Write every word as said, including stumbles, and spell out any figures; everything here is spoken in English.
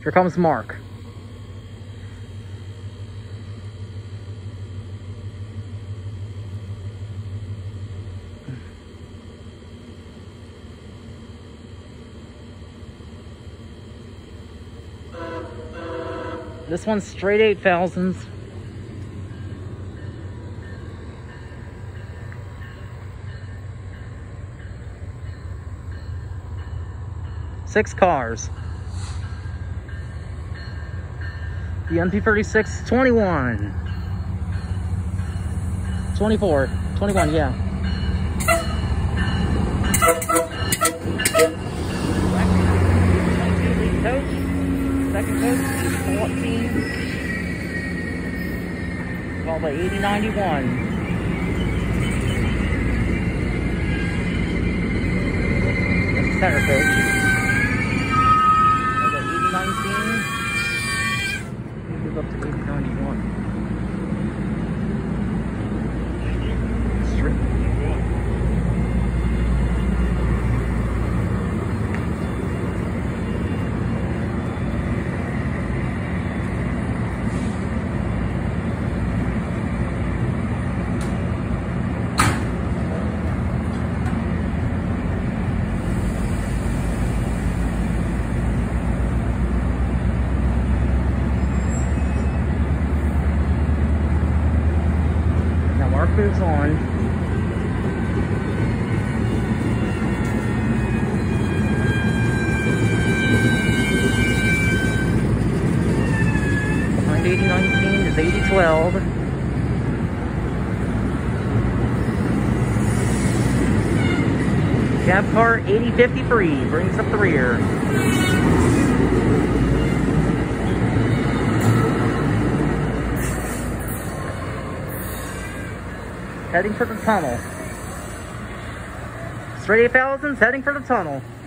Here comes Mark. This one's straight eight thousands. Six cars. The M P thirty-six, twenty-one. twenty-four. twenty-one, yeah. Coach. Second coach, fourteen. Called by eighty ninety-one. That's the center coach. Called by eighty nineteen. Move up to eighty ninety-one. Straight. Mark moves on. Behind eighty nineteen is eighty twelve. Cab car eighty fifty-three brings up the rear. Heading for the tunnel. Straight eight thousands, heading for the tunnel.